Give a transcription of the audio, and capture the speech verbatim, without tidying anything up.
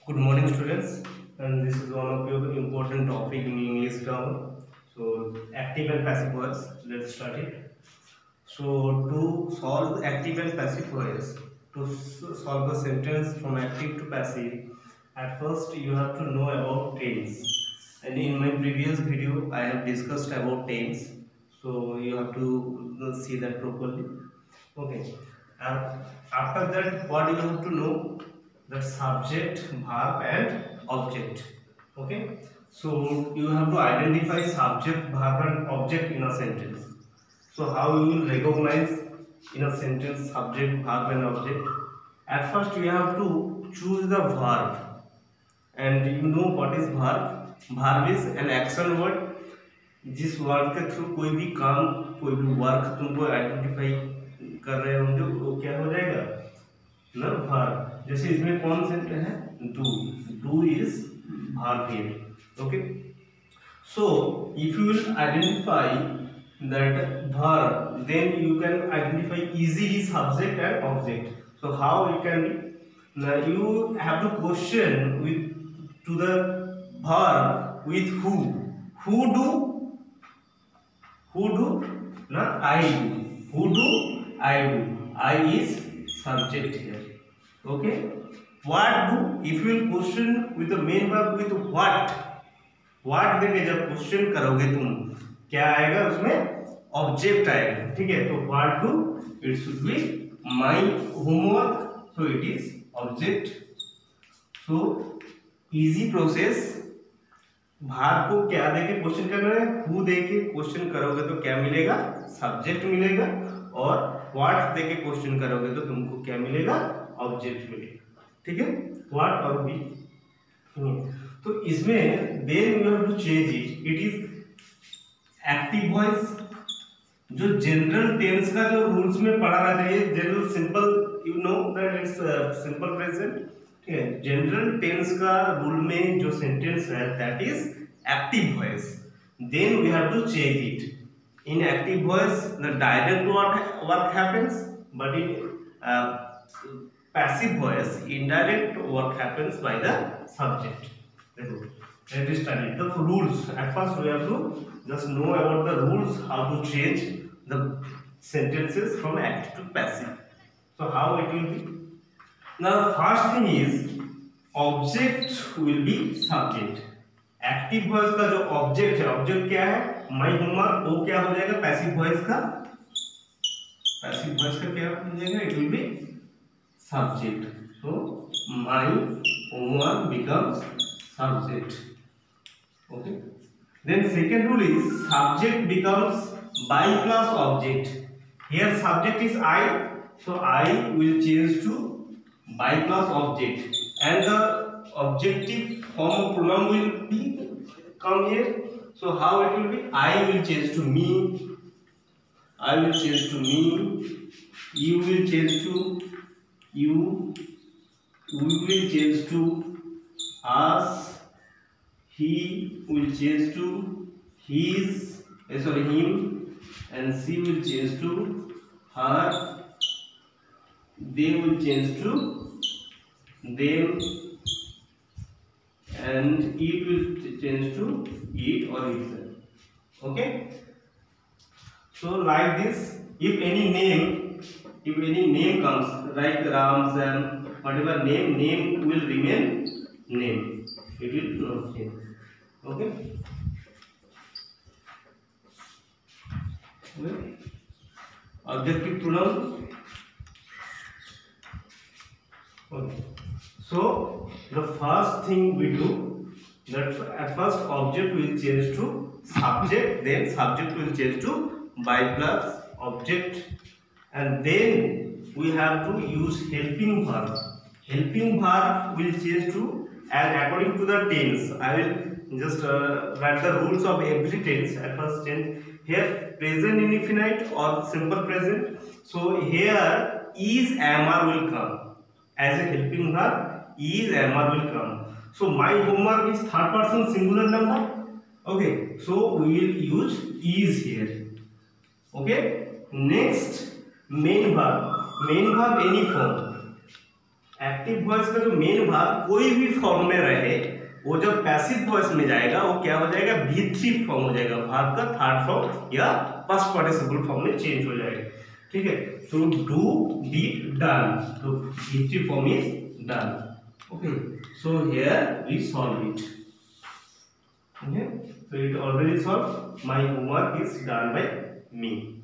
Good morning, students. And this is one of your important topic in English grammar. So, active and passive voice. Let's start it. So, to solve active and passive voice, to s- solve the sentence from active to passive, at first you have to know about tense. And in my previous video, I have discussed about tense. So, you have to see that properly. Okay. And after that, what you have to know? The subject, verb and object. Okay. So you have to identify subject, verb and object in a sentence. So how you will recognize in a sentence subject, verb and object? At first you have to choose the verb, and you know what is verb? Verb is an action word जिस word के through कोई भी काम, कोई भी work तुमको identify कर रहे होंगे, वो क्या हो जाएगा ना, वर्ब। जैसे इसमें कौन सेंटेंस है, do. Do is verb here. Okay, so if you will identify that verb, then you can identify easily subject and object. So how you can, you have to question with to the verb with who. Who do, who do na, I do. Who do, I do. I is subject here. Okay, what do, if you will question with the main verb with what, what देके जब question करोगे तुम, क्या आएगा उसमें, object आएगा। ठीक है, तो what do, it should be my homework, so it is object. so easy process, भाग को क्या देके क्वेश्चन करना है, हु देके क्वेश्चन करोगे तो क्या मिलेगा, सब्जेक्ट मिलेगा, और व्हाट देके क्वेश्चन करोगे तो तुमको क्या मिलेगा, ऑब्जेक्ट मिलेगा। ठीक है, व्हाट और बी। तो इसमें then you have to change it, it is active voice. जो जनरल टेंस का जो रूल्स में पढ़ा रहता है, general simple, you know that it's simple present. ठीक है, जनरल टेंस का रूल में जो सेंटेंस है that is active voice. Then we have to change it. In active voice the direct work happens, but in passive voice indirect work happens by the subject. Let us study the rules. At first we have to just know about the rules, how to change the sentences from active to passive. So how it will be? Now first thing is object will be subject. Active voice का जो object है, object क्या है, my homework, वो क्या हो जाएगा passive voice का, passive voice का क्या हो जाएगा, it will be subject. So my homework becomes subject. Okay, then second rule is subject becomes by plus object. Here subject is I, so I will change to by plus object, and the objective form of pronoun will be come here. So how it will be, I will change to me, I will change to me, you will change to you, we will change to us, he will change to his, eh, sorry him, and she will change to her, they will change to them, and it will change to it or itself. Okay, so like this, if any name, if any name comes like Ram, Sam, whatever name, name will remain name, it will not change. Okay, okay. Objective pronoun. Okay, so the first thing we do, that at first object will change to subject, then subject will change to by plus object, and then we have to use helping verb. Helping verb will change to, and according to the tense, I will just uh, write the rules of every tense. At first tense, here present indefinite or simple present. So here is, am, are will come as a helping verb. Is, am, are will come. So my homework is third person singular number. Okay, so we will use is here. Okay, next main verb, main verb any form. Active voice का जो main भाग कोई भी form में रहे, वो जब passive voice में जाएगा वो क्या हो जाएगा, वी थ्री फॉर्म हो जाएगा, भाग का थर्ड फॉर्म या फर्स्ट पार्टिसिपल फॉर्म में चेंज हो जाएगा। ठीक है, तो डू, डिड, डन, तो we three form is done. Okay, so here we solve it. Okay, so it already solved. My homework is done by me.